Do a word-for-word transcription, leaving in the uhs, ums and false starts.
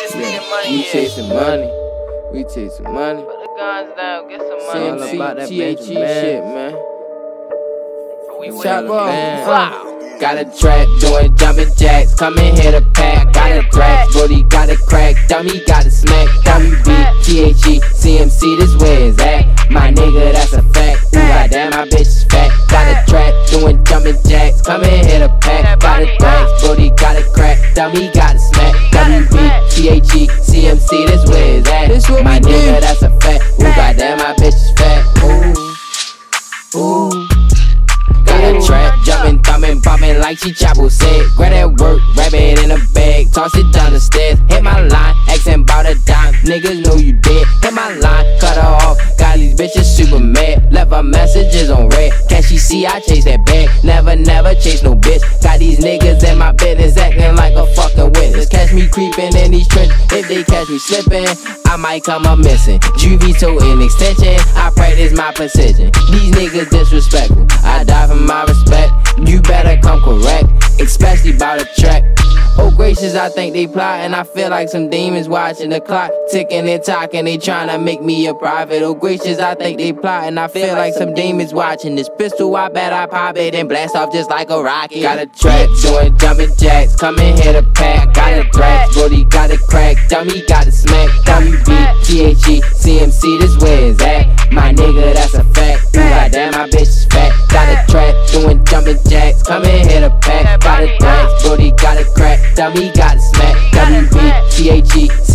just yeah. Get money. We chasing money. We chasing money. Put the guns down, get some money. It's all about that T H E shit, man. We Chop off. Wow. Got a track doing jumping jacks. Come and hit a pack. Got a thrax, booty got a crack. Dummy got a smack. W B, T H E, C M C, this where it's at. My nigga, that's a fact. Ooh, goddamn, my bitch is fat. Got a track doing jumping jacks. Come and hit a pack. Got a thrax, booty got a crack. Dummy got a smack. W B, T H E, C M C, this where it's at. My nigga, that's a fact. Ooh, goddamn, my bitch is fat. Ooh, ooh. Got a track, jumping, thumbing, bumping like she Chapo said. Grab that work, wrap it in a bag, toss it down the stairs. Hit my line, asking about a dime. Niggas know you dead. Hit my line, cut her off. Got these bitches super mad. Left her messages on red. Can she see I chase that bag? Never, never chase no bitch. Got these niggas in my business acting like a fucking witness. Catch me creeping in these trenches. If they catch me slipping, I might come up missing. Juvie toe in extension, I practice my precision. These niggas disrespectful, I die for my respect. You better come correct, especially about a track. Oh gracious, I think they plotting. I feel like some demons watching the clock ticking and talking. They tryna make me a prophet. Oh gracious, I think they plotting. I feel like some demons watching this pistol. I bet I pop it and blast off just like a rocket. Got a track doing jumping jacks. Come and hit a pack. Got a thrax, booty got a crack. Dummy got a smack. W B, T H E, C M C, this where it's at. My nigga, that's a fact. Ooh, goddamn, my bitch is fat. Got a track doing jumping jacks. Come and hit a pack. Got a thrax, booty got a crack. Dummy got a smack. W B, T H E,